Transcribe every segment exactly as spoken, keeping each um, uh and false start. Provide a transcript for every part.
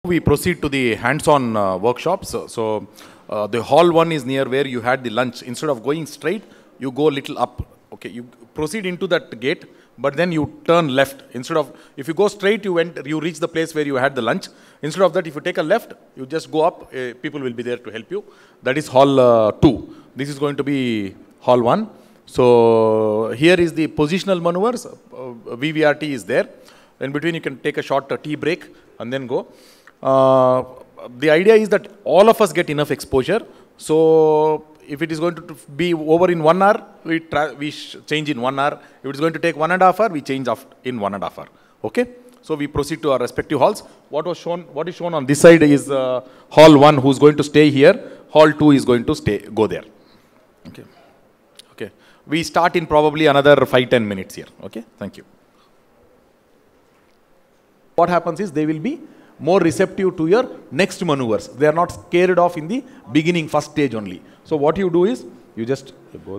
We proceed to the hands-on uh, workshops. So, so uh, the hall one is near where you had the lunch. Instead of going straight, you go a little up. Okay, you proceed into that gate, but then you turn left. Instead of, if you go straight, you went, you reach the place where you had the lunch. Instead of that, if you take a left, you just go up. Uh, people will be there to help you. That is hall uh, two. This is going to be hall one. So here is the positional maneuvers. Uh, V V R T is there. In between, you can take a short uh, tea break and then go. Uh, the idea is that all of us get enough exposure. So if it is going to be over in one hour, we, try, we change in one hour. If it is going to take one and a half hour, we change in one and a half hour. Okay? So we proceed to our respective halls. What was shown, what is shown on this side is uh, hall one, who is going to stay here. Hall two is going to stay, go there. Okay. Okay. We start in probably another five, ten minutes here. Okay? Thank you. What happens is they will be more receptive to your next maneuvers. They are not scared off in the beginning, first stage only. So what you do is, you just go.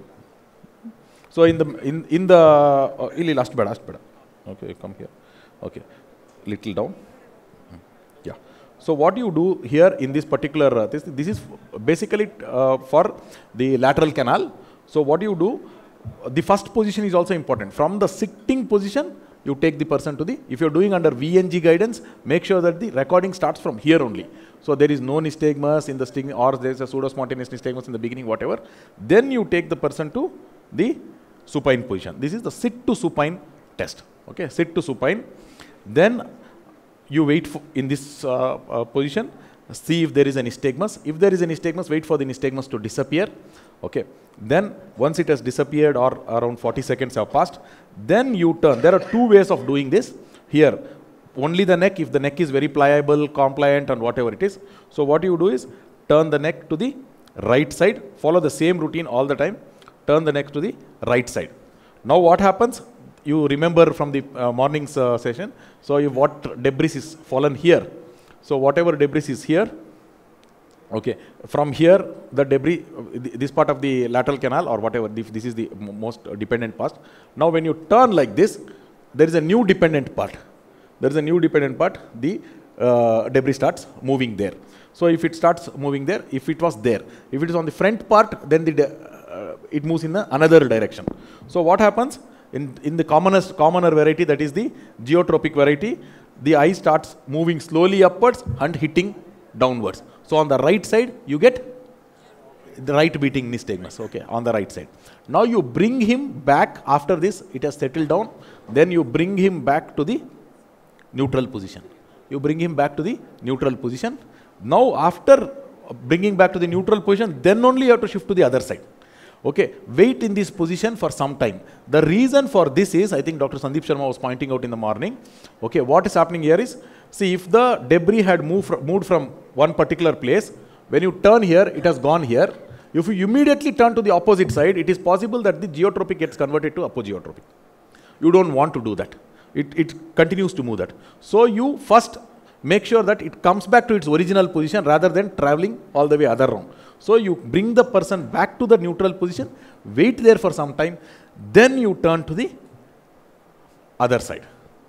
So in the, in, in the, uh, last bed, last bed. Okay, come here. Okay, little down. Yeah. So what you do here in this particular, uh, this, this is basically uh, for the lateral canal. So what you do, the first position is also important. From the sitting position, you take the person to the, if you're doing under V N G guidance, make sure that the recording starts from here only. So there is no nystagmus in the sting, or there is a pseudo-spontaneous nystagmus in the beginning, whatever. Then you take the person to the supine position. This is the sit to supine test. Okay, sit to supine. Then you wait for, in this uh, uh, position, see if there is a nystagmus. If there is a nystagmus, wait for the nystagmus to disappear. Okay. Then once it has disappeared or around forty seconds have passed, then you turn. There are two ways of doing this. Here, only the neck, if the neck is very pliable, compliant and whatever it is. So what you do is, turn the neck to the right side, follow the same routine all the time, turn the neck to the right side. Now what happens? You remember from the uh, morning's uh, session, so you, what debris is fallen here. So whatever debris is here, okay, from here the debris, this part of the lateral canal or whatever, this is the most dependent part. Now when you turn like this, there is a new dependent part. There is a new dependent part, the uh, debris starts moving there. So if it starts moving there, if it was there, if it is on the front part, then the uh, it moves in the another direction. So what happens? In, in the commonest, commoner variety, that is the geotropic variety, the eye starts moving slowly upwards and hitting downwards. So on the right side, you get the right beating nystagmus, okay, on the right side. Now you bring him back after this, it has settled down, then you bring him back to the neutral position. You bring him back to the neutral position. Now after bringing back to the neutral position, then only you have to shift to the other side. Okay, wait in this position for some time. The reason for this is, I think Doctor Sandeep Sharma was pointing out in the morning. Okay, what is happening here is, see, if the debris had moved from, moved from one particular place, when you turn here, it has gone here. If you immediately turn to the opposite side, it is possible that the geotropic gets converted to apogeotropic. You don't want to do that. It, it continues to move that. So you first make sure that it comes back to its original position rather than traveling all the way other round. So you bring the person back to the neutral position, wait there for some time, then you turn to the other side.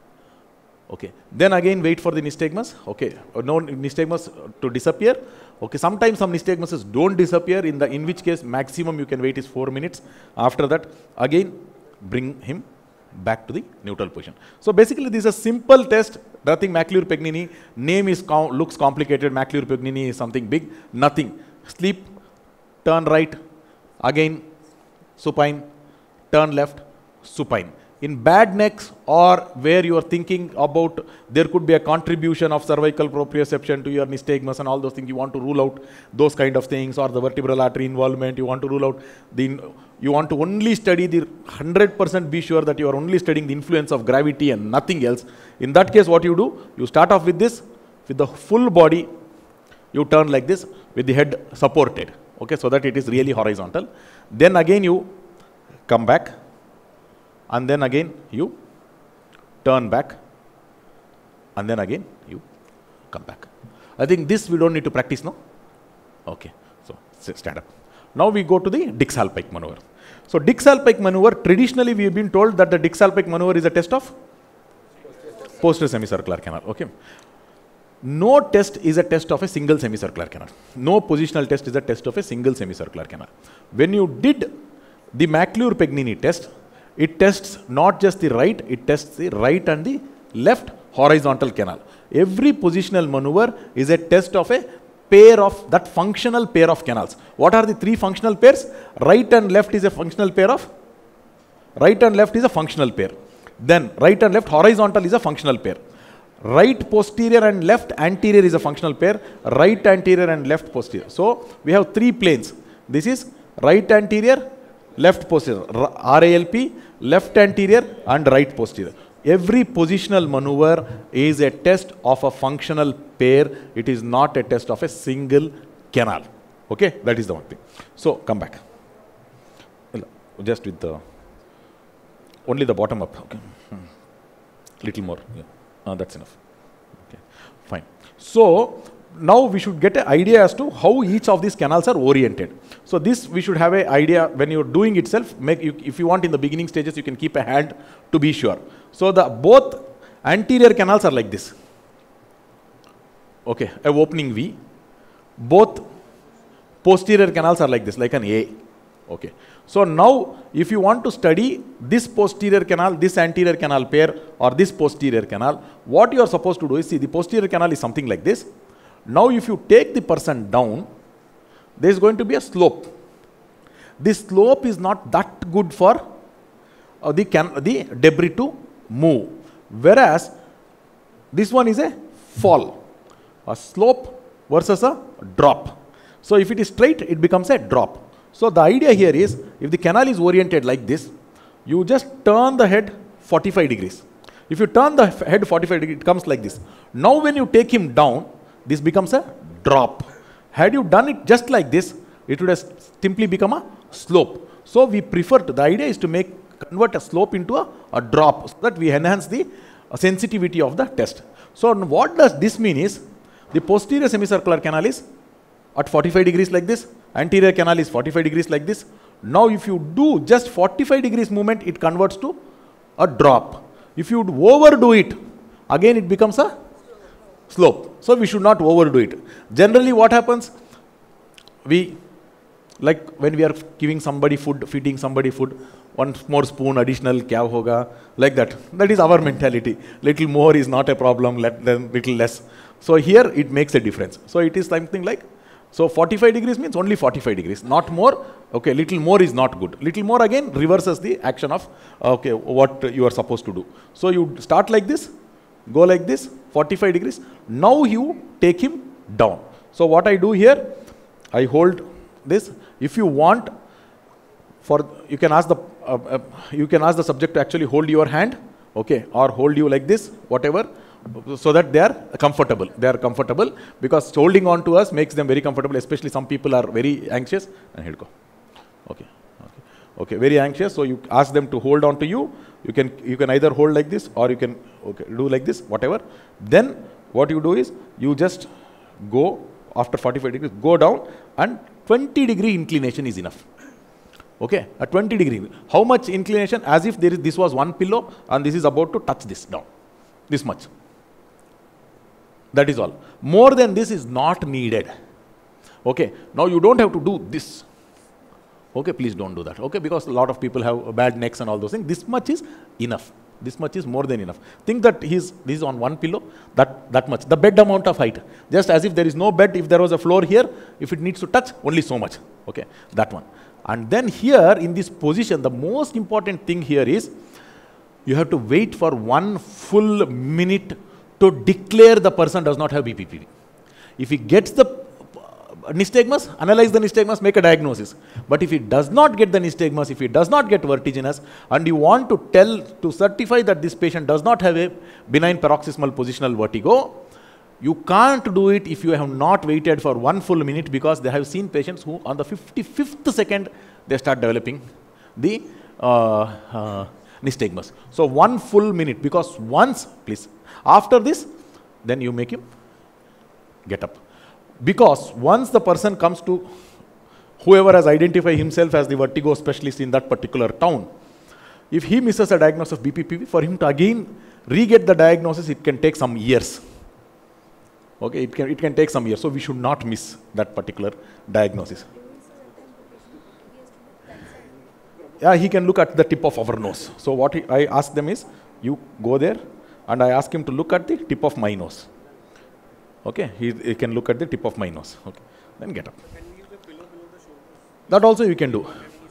Okay. Then again wait for the nystagmus. Okay. No nystagmus to disappear. Okay. Sometimes some nystagmuses don't disappear, in the in which case maximum you can wait is four minutes. After that, again bring him back to the neutral position. So basically this is a simple test. Nothing Maclure Pegnini. Name is com looks complicated. Maclure Pegnini is something big. Nothing. Sleep, turn right, again supine, turn left, supine. In bad necks, or where you are thinking about there could be a contribution of cervical proprioception to your nystagmus and all those things, you want to rule out those kind of things, or the vertebral artery involvement, you want to rule out, the, you want to only study the one hundred percent be sure that you are only studying the influence of gravity and nothing else. In that case, what you do, you start off with this, with the full body, you turn like this with the head supported, okay, so that it is really horizontal. Then again you come back, and then again you turn back, and then again you come back. I think this we don't need to practice now. Okay, so stand up. Now we go to the Dix-Hallpike maneuver. So Dix-Hallpike maneuver, traditionally we have been told that the Dix-Hallpike maneuver is a test of posterior semicircular canal. Okay. no test is a test of a single semicircular canal. No positional test is a test of a single semicircular canal. When you did the McClure-Pegnini test, it tests not just the right, it tests the right and the left horizontal canal. Every positional maneuver is a test of a pair of that functional pair of canals. What are the three functional pairs? Right and left is a functional pair of right and left is a functional pair. Then right and left horizontal is a functional pair. Right posterior and left anterior is a functional pair. Right anterior and left posterior. So we have three planes. This is right anterior, left posterior, R A L P, left anterior and right posterior. Every positional maneuver is a test of a functional pair. It is not a test of a single canal. Okay, that is the one thing. So come back. Just with the only the bottom up. Okay, little more. Yeah. Uh, that's enough. Okay, fine. So now we should get an idea as to how each of these canals are oriented. So this we should have an idea when you're doing itself. Make you, if you want in the beginning stages, you can keep a hand to be sure. So the both anterior canals are like this. Okay, a opening V. Both posterior canals are like this, like an A. Okay. So now, if you want to study this posterior canal, this anterior canal pair, or this posterior canal, what you are supposed to do is, see, the posterior canal is something like this. Now, if you take the person down, there is going to be a slope. This slope is not that good for uh, the, can the debris to move. Whereas, this one is a fall. A slope versus a drop. So, if it is straight, it becomes a drop. So the idea here is, if the canal is oriented like this, you just turn the head forty-five degrees. If you turn the head forty-five degrees, it comes like this. Now when you take him down, this becomes a drop. Had you done it just like this, it would have simply become a slope. So we prefer to, the idea is to make, convert a slope into a, a drop, so that we enhance the uh, sensitivity of the test. So what does this mean is, the posterior semicircular canal is at forty-five degrees like this, anterior canal is forty-five degrees like this. Now if you do just forty-five degrees movement, it converts to a drop. If you overdo it, again it becomes a slope. So we should not overdo it. Generally what happens? We, like when we are giving somebody food, feeding somebody food, one more spoon additional kya hoga, like that. That is our mentality. Little more is not a problem, let them little less. So here it makes a difference. So it is something like, so forty-five degrees means only forty-five degrees, not more. Okay, little more is not good. Little more again reverses the action of, okay, what you are supposed to do. So you start like this, go like this, forty-five degrees. Now you take him down. So what I do here, I hold this. If you want, for you can ask the uh, uh, you can ask the subject to actually hold your hand, okay, or hold you like this, whatever, so that they are comfortable. They are comfortable because holding on to us makes them very comfortable, especially some people are very anxious. And here go. Okay. Okay. Okay. Very anxious. So you ask them to hold on to you. You can you can either hold like this or you can okay, do like this, whatever. Then what you do is you just go after forty-five degrees, go down, and twenty degree inclination is enough. Okay, at twenty degree. How much inclination? As if there is this was one pillow and this is about to touch this down. This much. That is all. More than this is not needed. Okay. Now you don't have to do this. Okay. Please don't do that. Okay. Because a lot of people have bad necks and all those things. This much is enough. This much is more than enough. Think that he's this is on one pillow. That that much. The bed amount of height. Just as if there is no bed. If there was a floor here, if it needs to touch, only so much. Okay. That one. And then here in this position, the most important thing here is you have to wait for one full minute to declare the person does not have B P P V. If he gets the nystagmus, analyze the nystagmus, make a diagnosis. But if he does not get the nystagmus, if he does not get vertiginous, and you want to tell, to certify that this patient does not have a benign paroxysmal positional vertigo, you can't do it if you have not waited for one full minute, because they have seen patients who on the fifty-fifth second, they start developing the uh, uh, nystagmus. So one full minute, because once, please, after this, then you make him get up. Because once the person comes to, whoever has identified himself as the vertigo specialist in that particular town, if he misses a diagnosis of B P P V, for him to again re-get the diagnosis, it can take some years. Okay, it can, it can take some years. So we should not miss that particular diagnosis. Yeah, he can look at the tip of our nose. So what he, I ask them is, you go there, and I ask him to look at the tip of my nose. Okay, he, he can look at the tip of my nose. Okay, then get up. That also you can do.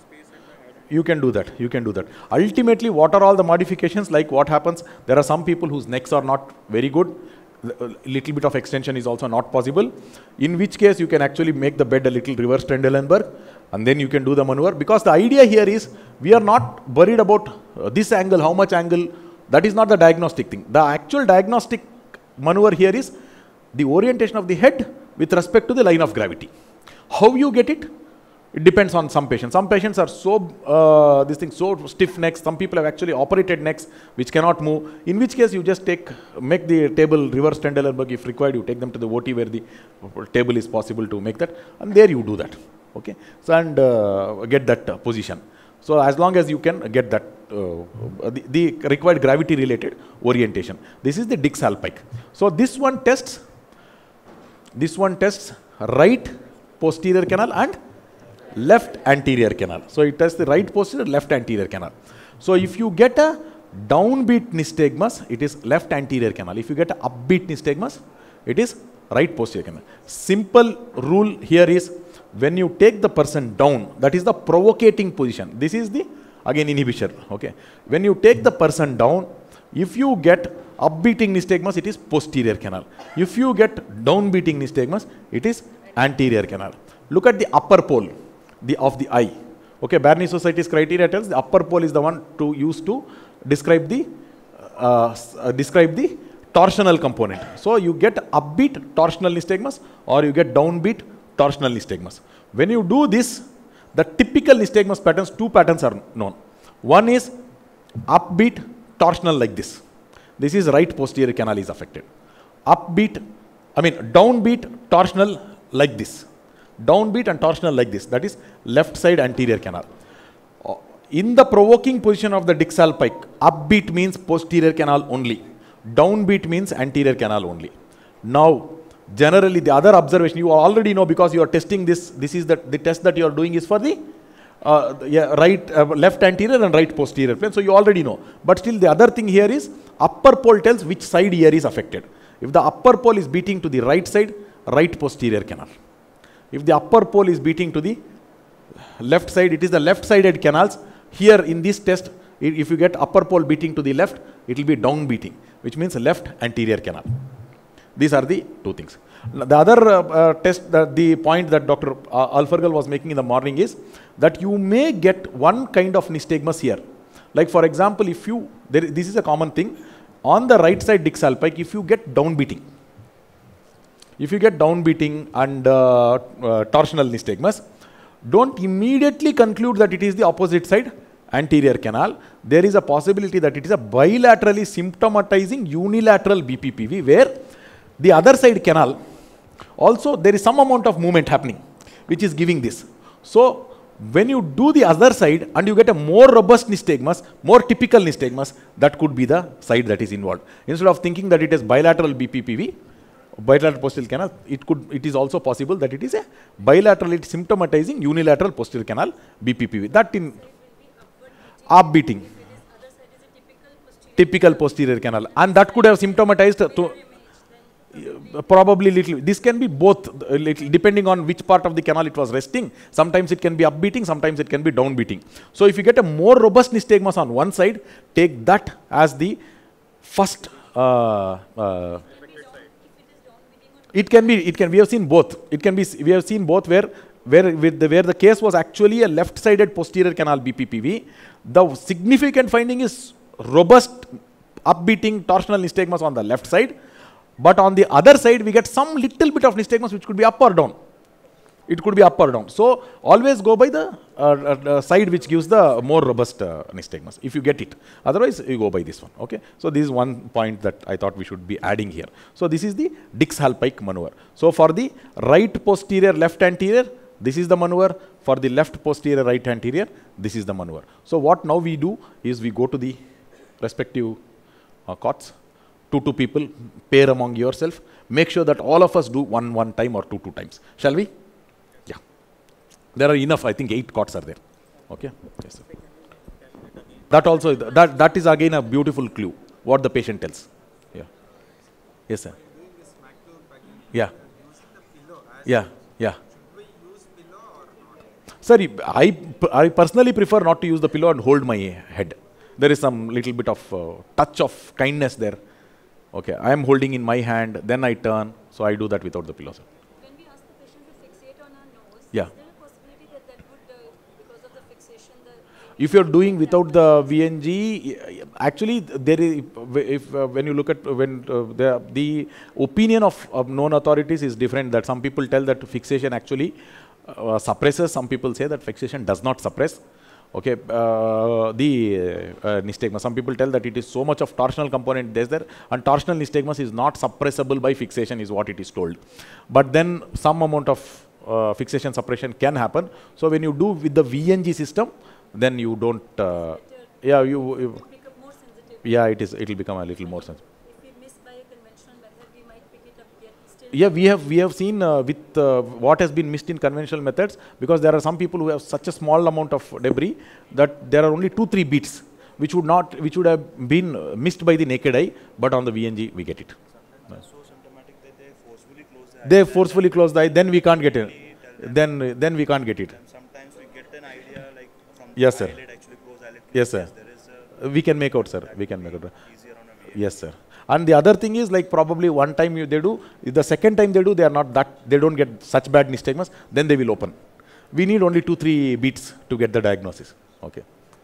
You can do that. You can do that. Ultimately, what are all the modifications? Like what happens? There are some people whose necks are not very good. A little bit of extension is also not possible. In which case, you can actually make the bed a little reverse Trendelenburg, and then you can do the maneuver. Because the idea here is, we are not worried about uh, this angle, how much angle. That is not the diagnostic thing. The actual diagnostic maneuver here is the orientation of the head with respect to the line of gravity. How you get it? It depends on some patients. Some patients are so, uh, this thing, so stiff necks. Some people have actually operated necks which cannot move. In which case, you just take, make the table reverse Trendelenburg. If required, you take them to the O T where the table is possible to make that. And there you do that. Okay. So, and uh, get that uh, position. So, as long as you can get that, uh, the, the required gravity related orientation. This is the Dix-Hallpike. So, this one tests, this one tests right posterior canal and left anterior canal. So it tests the right posterior, left anterior canal. So if you get a downbeat nystagmus, it is left anterior canal. If you get a upbeat nystagmus, it is right posterior canal. Simple rule here is, when you take the person down, that is the provocating position. This is the, again, inhibition. Okay. When you take the person down, if you get upbeating nystagmus, it is posterior canal. If you get downbeating nystagmus, it is anterior canal. Look at the upper pole. The of the eye. Okay, Barney Society's criteria tells the upper pole is the one to use to describe the uh, uh, describe the torsional component. So you get upbeat torsional nystagmus or you get downbeat torsional nystagmus. When you do this, the typical nystagmus patterns, two patterns are known. One is upbeat torsional like this. This is right posterior canal is affected. Upbeat, I mean downbeat torsional like this. Downbeat and torsional like this, that is left side anterior canal. In the provoking position of the Dix-Hallpike, upbeat means posterior canal only, downbeat means anterior canal only. Now, generally the other observation, you already know because you are testing this, this is the, the test that you are doing is for the uh, yeah, right, uh, left anterior and right posterior plane, so you already know. But still the other thing here is, upper pole tells which side ear is affected. If the upper pole is beating to the right side, right posterior canal. If the upper pole is beating to the left side, it is the left-sided canals. Here in this test, if you get upper pole beating to the left, it will be down beating, which means left anterior canal. These are the two things. The other uh, uh, test, that the point that Doctor Uh, Alfergal was making in the morning is that you may get one kind of nystagmus here. Like for example, if you, there, this is a common thing, on the right side Dix-Hallpike, if you get down beating, if you get downbeating and uh, uh, torsional nystagmus, don't immediately conclude that it is the opposite side anterior canal. There is a possibility that it is a bilaterally symptomatizing unilateral B P P V, where the other side canal also there is some amount of movement happening, which is giving this. So when you do the other side and you get a more robust nystagmus, more typical nystagmus, that could be the side that is involved. Instead of thinking that it is bilateral B P P V, bilateral posterior canal, it could, it is also possible that it is a bilaterally symptomatizing unilateral posterior canal B P P V. That in upbeating, typical posterior canal, and that could have symptomatized to uh, probably little. This can be both, uh, little, depending on which part of the canal it was resting. Sometimes it can be upbeating, sometimes it can be downbeating. So if you get a more robust nystagmus on one side, take that as the first. Uh, uh, It can be, it can, we have seen both. It can be, we have seen both where, where, with the, where the case was actually a left-sided posterior canal B P P V. The significant finding is robust upbeating torsional nystagmus on the left side. But on the other side, we get some little bit of nystagmus which could be up or down. It could be up or down. So always go by the uh, uh, side which gives the more robust uh, nystagmus, if you get it. Otherwise, you go by this one. Okay. So this is one point that I thought we should be adding here. So this is the Dix-Hallpike maneuver. So for the right posterior left anterior, this is the maneuver. For the left posterior right anterior, this is the maneuver. So what now we do is we go to the respective uh, cots. two, two people, pair among yourself. Make sure that all of us do one, one time or two, two times. Shall we? Yeah. There are enough, I think eight cots are there. Okay. Yes, sir. That also, that, that is again a beautiful clue, what the patient tells. Yeah. Yes, sir. Yeah. Yeah. Yeah. Sir, I, I personally prefer not to use the pillow and hold my head. There is some little bit of uh, touch of kindness there. Okay, I am holding in my hand, then I turn, so I do that without the pillow, sir. When we ask the patient to fixate on our nose, Yeah. is there a possibility that that would, uh, because of the fixation, the If you're doing without the V N G, actually there is, if uh, when you look at when uh, the the opinion of, of known authorities is different. That some people tell that fixation actually uh, suppresses. Some people say that fixation does not suppress. Okay, uh, the uh, nystagmus. Some people tell that it is so much of torsional component there's there, and torsional nystagmus is not suppressible by fixation, is what it is told. But then some amount of uh, fixation suppression can happen. So when you do with the V N G system, then you don't. Uh, yeah, you. you become more sensitive? yeah, it is. It will become a little more sensitive. If we miss by a conventional method, we might pick it up yet still. Yeah, we have we have seen uh, with uh, what has been missed in conventional methods, because there are some people who have such a small amount of debris that there are only two three beats which would not which would have been missed by the naked eye, but on the V N G we get it. Sometimes so symptomatic that they forcefully close the eye. They forcefully close the eye, then we can't get it. Then then we can't get it. And sometimes we get an idea like from Yes, the sir. eyelid, actually close eyelid. Yes, sir. There is a We can make out, sir. We can make out. easier on a way. Yes, sir. And the other thing is, like, probably one time you, they do, if the second time they do, they are not that, they don't get such bad nystagmus, then they will open. We need only two, three beats to get the diagnosis. Okay.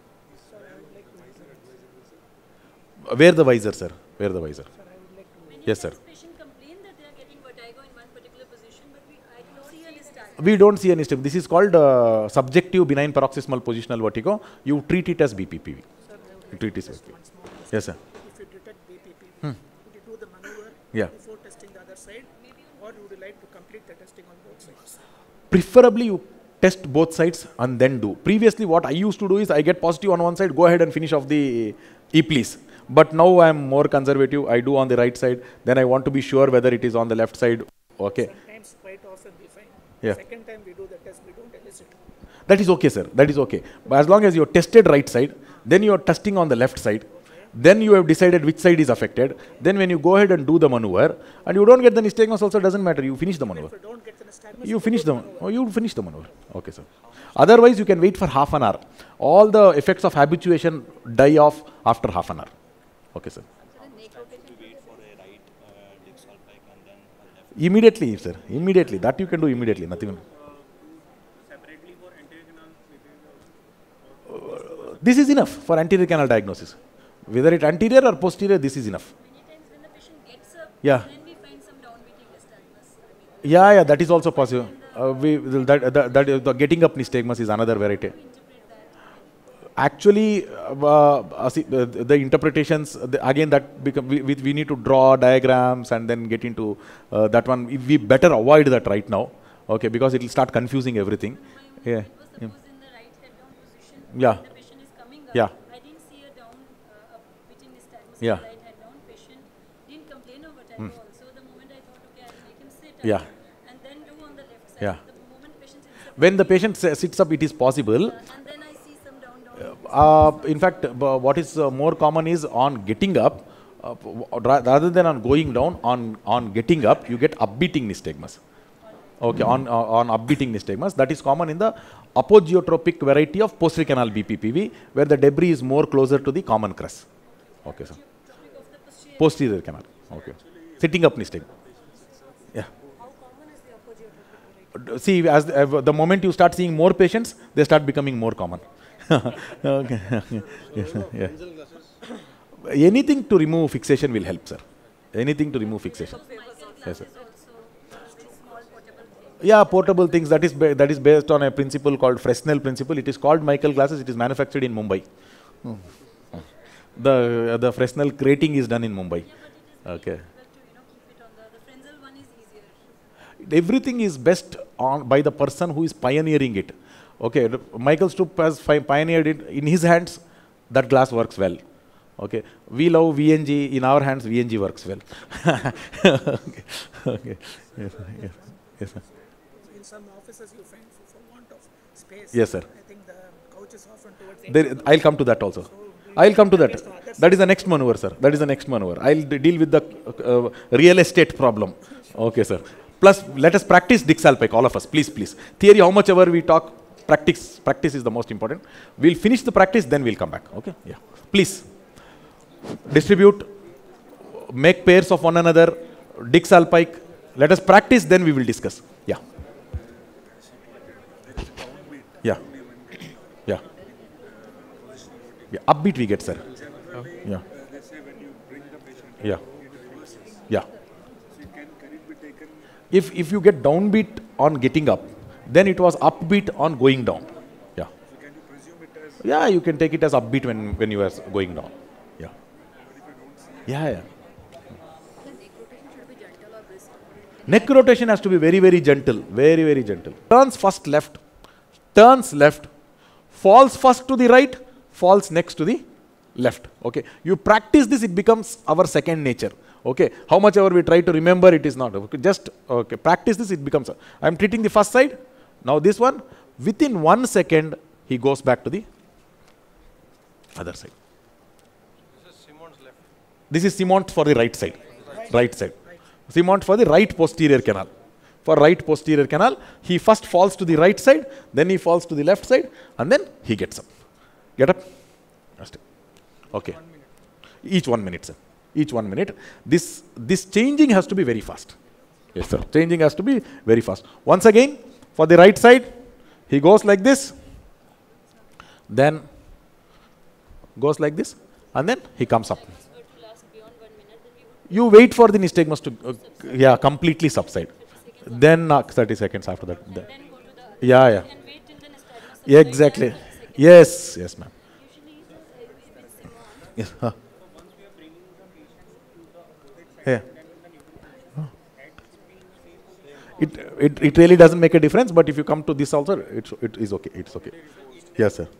Wear the visor, sir. Wear the visor. Many Yes, sir. times patients complain that they are getting vertigo in one particular position, but we I don't see a nystagmus. We don't see any nystagmus. This is called uh, subjective benign paroxysmal positional vertigo. You treat it as B P P V. You treat it as B P P V. Yes, sir. If you detect B P P V, would you do the maneuver Yeah. before testing the other side, or would you like to complete the testing on both sides? Preferably you test both sides and then do. Previously what I used to do is I get positive on one side, go ahead and finish off the E-please. But now I am more conservative. I do on the right side. Then I want to be sure whether it is on the left side. Okay. Sometimes, quite often, we find Yeah. second time we do the test, we don't elicit. That is okay, sir. That is okay. But as long as you tested right side, then you are testing on the left side. Then you have decided which side is affected. Then when you go ahead and do the maneuver, and you don't get the nystagmus also, doesn't matter. You finish the maneuver. If you don't get the nystagmus, You finish the oh, you finish the maneuver. Okay, sir. Otherwise, you can wait for half an hour. All the effects of habituation die off after half an hour. Okay, sir. Wait for a right uh, dick sulfite and then a left. Immediately, sir. Immediately. That you can do immediately. Nothing. Separately for anterior canal, This is enough for anterior canal diagnosis. Whether it anterior or posterior, this is enough. Many times when the patient gets up, Yeah. then we find some downbeating nystagmus. I mean, Yeah, yeah, that is also possible. Uh, we, that, that, that, the getting up nystagmus is another variety. we interpret that. Actually, uh, uh, see, the, the interpretations, the, again, that become, we, we, we need to draw diagrams and then get into uh, that one. We better avoid that right now, okay, because it will start confusing everything. Yeah. It was supposed in the right head down position. Yeah. When the patient is coming up. Yeah. I didn't see a down, uh, up beating nystagmus Yeah. in the right head down. Patient didn't complain of vertigo also. The moment I thought, okay, I'll make him sit up Yeah. and then do on the left side. Yeah. The moment patient sits up, When the patient s- sits up, it is possible. uh, and then I see some down, down. Uh, in fact, uh, what is uh, more common is on getting up, uh, w- ra- rather than on going down, on, on getting up, you get upbeating nystagmus. Okay, on, uh, on upbeating nystagmus. That is common in the apogeotropic variety of posterior canal B P P V, where the debris is more closer to the common crus. Okay, sir. Topic of the posterior. Posterior canal. Okay. Sitting up nystagmus. Yeah. How common is the apogeotropic variety? See, as the, uh, the moment you start seeing more patients, they start becoming more common. Okay. Yes, sir. Yeah. Anything to remove fixation will help, sir. Anything to remove fixation. Yes, sir. Is also a very small portable thing. Yeah, portable things. That is ba- that is based on a principle called Fresnel principle. It is called Michael glasses. It is manufactured in Mumbai. Hmm. The uh, the Fresnel crating is done in Mumbai. Okay. Difficult to, you know, keep it on the, the Frenzel one is easier. Everything is best on by the person who is pioneering it. Okay, the- Michael Stroop has fi- pioneered it in his hands. That glass works well. Okay, we love V N G. In our hands, V N G works well. Okay, okay, yes, sir. Yes, yes, sir. In some offices you find for, for want of space. Yes, sir. I think the couch is often towards the There, end. I'll come to that also. I'll come to that. That is the next maneuver, sir. That is the next maneuver. I'll d- deal with the uh, real estate problem. Okay, sir. Plus, let us practice Dixalpike, all of us. Please, please. Theory, how much ever we talk, practice, practice is the most important. We'll finish the practice, then we'll come back. Okay? Yeah. Please. Distribute. Make pairs of one another. Dixalpike. Let us practice, then we will discuss. Yeah. Yeah. Yeah. Yeah. Upbeat we get, sir. Yeah. Yeah. Yeah. If, if you get downbeat on getting up, then it was upbeat on going down. Yeah. Yeah, you can take it as upbeat when, when you are going down. Yeah. Yeah, yeah. Neck rotation has to be very, very gentle. Very, very gentle. Turns first left. Turns left. Falls first to the right. Falls next to the left. Okay. You practice this, it becomes our second nature. Okay. How much ever we try to remember, it is not. Okay. Just okay. Practice this, it becomes. I am treating the first side. Now this one. Within one second, he goes back to the other side. This is Simon's left. This is Simont for the right side. Right side. Simont for the right posterior canal. For right posterior canal, he first falls to the right side, then he falls to the left side, and then he gets up. Get up. Just okay. Each one minute, sir. Each one minute. This, this changing has to be very fast. Yes, sir. Changing has to be very fast. Once again, for the right side, he goes like this, then goes like this, and then he comes up. You wait for the nystagmus to, uh, yeah, completely subside. Then uh, thirty seconds after that. The- Then go to the other yeah, side yeah. and wait till the nystagmus Yeah, subsides exactly. and thirty seconds. Yes, yes, ma'am. Usually uh, with Simon, Yes. Huh. Yeah. Huh. It, it, it really doesn't make a difference, but if you come to this also, it, it is okay. It's okay. Yes, sir.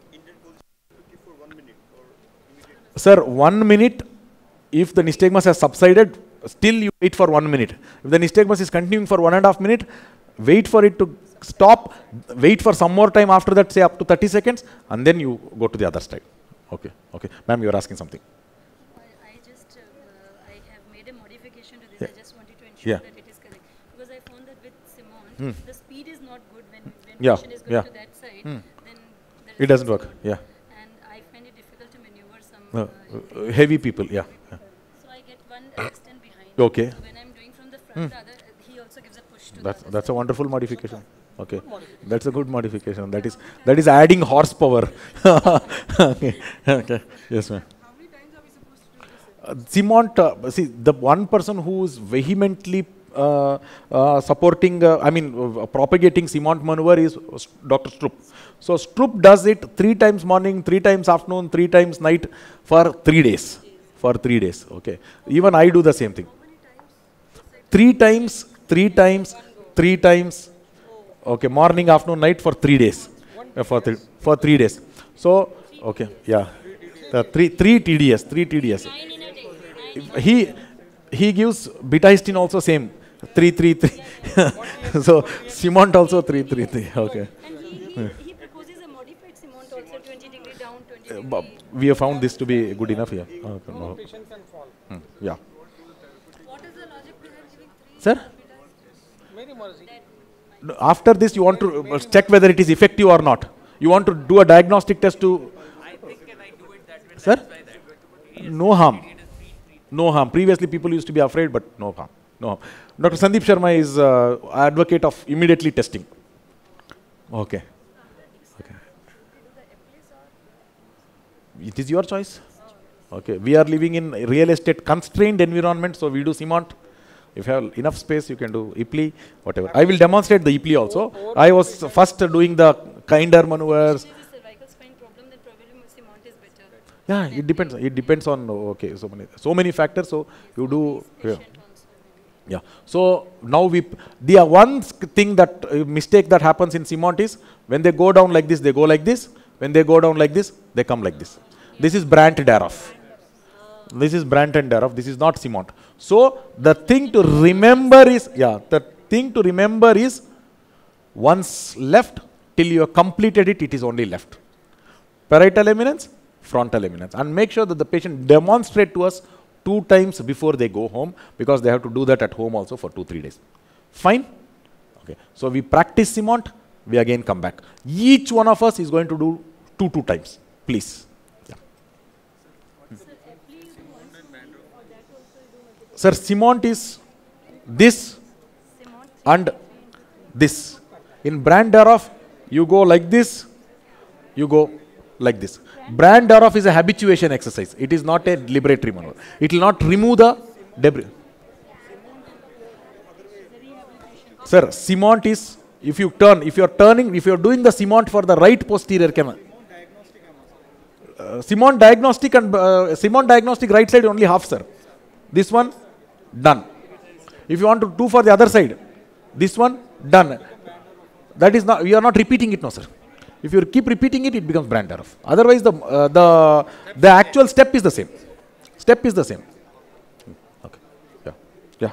Sir, one minute, if the nystagmus has subsided, still you wait for one minute. If the nystagmus is continuing for one and a half minute, wait for it to stop, wait for some more time after that, say up to thirty seconds, and then you go to the other side. Okay, okay. Ma'am, you are asking something. I, I just, uh, I have made a modification to this. Yeah. I just wanted to ensure Yeah. that it is correct. Because I found that with Simon, Hmm. the speed is not good when, when Yeah, patient is going yeah. to that side. Hmm. Then the It doesn't results work. are Yeah. good. And I find it difficult to maneuver some. No, Uh, uh, heavy people, yeah. yeah. so I get one extend behind. Okay. So when I'm doing from the front, the other, he also gives a push to That's the other that's a side. wonderful modification. Okay, that's a good modification. That is that is adding horsepower. Okay, okay, yes, ma'am. How many times are we supposed to do this? Uh, Simont, uh, see, the one person who is vehemently uh, uh, supporting, uh, I mean, uh, propagating Simont maneuver is Doctor Stroop. So Stroop does it three times morning, three times afternoon, three times night for three days. For three days, okay. Even I do the same thing. Three times, three times, three times. Okay, morning, afternoon, night for three days. Uh, for three, for three days. So, okay, yeah. The three, three T D S, three T D S. Nine in a day. Nine in He he gives beta histine also same. Three, three, three. So Simont also three, three, three. Okay. And he, he, he proposes a modified Simon also twenty degree down, twenty degree. But we have found this to be good enough here. Okay, no. Patients and fall. Hmm, yeah. What is the logic behind giving three? Sir, Mary Morrissey. no, after this you want to uh, check whether it is effective or not. You want to do a diagnostic test to. I think and I do it that way. Sir? That's why that way. No harm. No harm. Previously people used to be afraid, but no harm. No harm. Doctor Sandeep Sharma is uh, advocate of immediately testing. Okay. Okay. It is your choice. Okay. We are living in a real estate constrained environment, so we do Simont. If you have enough space, you can do I P L I, whatever. I will demonstrate the I P L I also. I was first doing the kinder maneuvers. If there's a cervical spine problem, then probably Simon is better. Yeah, it depends. It depends on okay, so many so many factors. So you do. Yeah. Patient also. Yeah. So now we the uh, one s- thing that uh, mistake that happens in Simont is when they go down like this, they go like this. When they go down like this, they come like this. This is Brandt Daroff. This is Brandt and Daroff. This is not Simont. So the thing to remember is, yeah, the thing to remember is once left, till you have completed it, it is only left. Parietal eminence, frontal eminence. And make sure that the patient demonstrate to us two times before they go home, because they have to do that at home also for two, three days. Fine? Okay. So we practice Simont, we again come back. Each one of us is going to do two, two times. Please. Yeah. Sir, Simont is this and this. In Brandt Daroff, you go like this, you go like this. Brandt Daroff is a habituation exercise. It is not a liberatory maneuver. It will not remove the debris. Sir, Simont is, if you turn, if you are turning, if you are doing the Simont for the right posterior canal. Uh, Simont diagnostic and uh, Simont diagnostic right side only half, sir. This one, done. If you want to do for the other side, this one, done. That is not, you are not repeating it, no, sir. If you keep repeating it, it becomes Brandt Daroff. Otherwise, the, uh, the, the actual step is the same. Step is the same. Okay. Yeah. Yeah.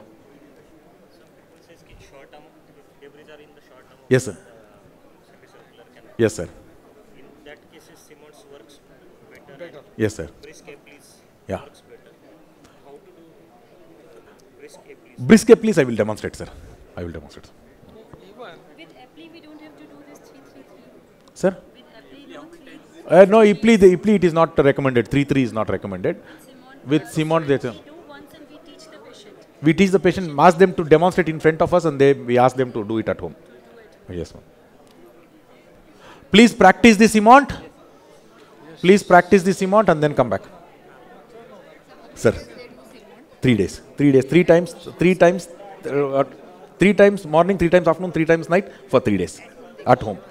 Short arm, debris are in the short arm of Yes, sir. the semicircular canal. Yes, sir. In that case, Simon's works better. and Yes, sir. Brisk Epley's Yeah. works better. How to do brisk Epley's? Brisk please, I will demonstrate, sir. I will demonstrate. With Epley, we don't have to do this three three three. Sir? With Epley, no three. Uh, no, Epley, the Epley, it is not recommended. three three is not recommended. Simon, With Simont, they we do once and we teach the patient. we teach the patient, ask them to demonstrate in front of us, and they we ask them to do it at home. Yes, ma'am. Please practice the Simont. Please practice the Simont and then come back. Sir, three days. Three days. Three times. Three times. Uh, three times morning, three times afternoon, three times night for three days at home.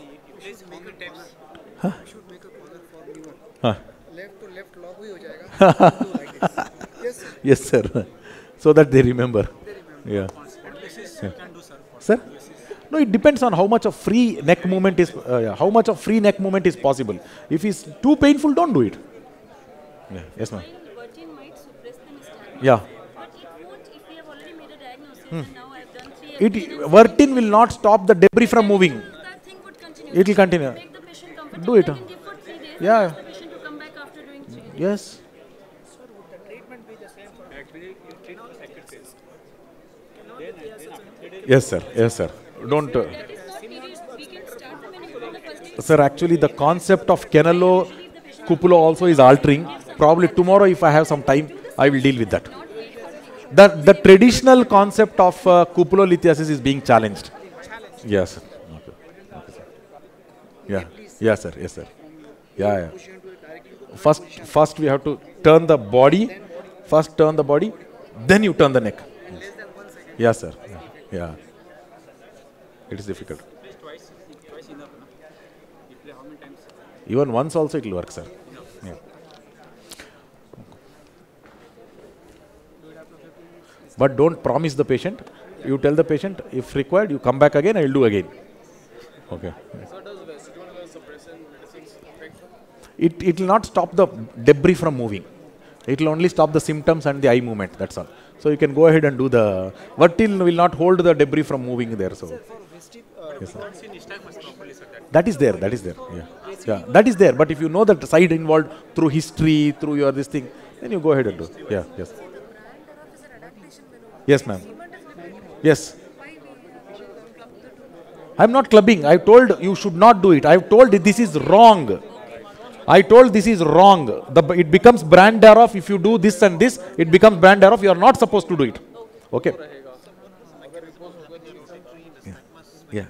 You should make a corner for anyone. Huh. Left to left log hui ho jayega. Do like this. Yes, sir. Yes, sir. So that they remember. Yeah. Yeah. Sir? No, it depends on how much of free neck movement is, uh, yeah, how much of free neck movement is possible. If it's too painful, don't do it. Yeah. Yes, ma'am. While Vertin might suppress the nystagmus, Yeah. but it won't if we have already made a diagnosis and now I've done three It, Epley and Vertin will not stop the debris from moving. that thing would continue. It will continue. Make the patient comfortable. Do it, I huh? can give for three days Yeah. and ask the patient to come back after doing three days. Yes. Sir, would the treatment be the same for Actually, you treat for second phase. Yes, sir. Yes, sir. Don't. Uh, That is not period. We can start them when you go on the first day. sir, actually, the concept of Canelo cupulo also is altering. Probably tomorrow, if I have some time, I will deal with that. The, the traditional concept of uh, cupulolithiasis is being challenged. Yes. Okay. Okay, sir. Yeah. Yes, sir. Yes, sir. Yeah, yeah. First, first we have to turn the body. First turn the body, then you turn the neck. Yes, sir. Yeah. It is difficult. Twice, twice enough, no? You play how many times? Even once also it will work, sir. Yeah. But don't promise the patient. You tell the patient, if required, you come back again, I will do again. Okay. It, it will not stop the debris from moving. It will only stop the symptoms and the eye movement, that's all. So you can go ahead and do the... Vertil will not hold the debris from moving there. So yes, sir. That is there, that is there. Yeah. Yeah, that is there. But if you know that side involved through history, through your this thing, then you go ahead and do. Yeah, yes. Yes, ma'am. Yes. I'm not clubbing. I told you should not do it. I told this is wrong. I told this is wrong. The, it becomes Brandt Daroff. If you do this and this, it becomes Brandt Daroff. You are not supposed to do it. Okay. Yeah.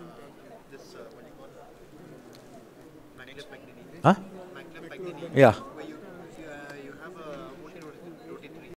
Yeah. Huh? Yeah.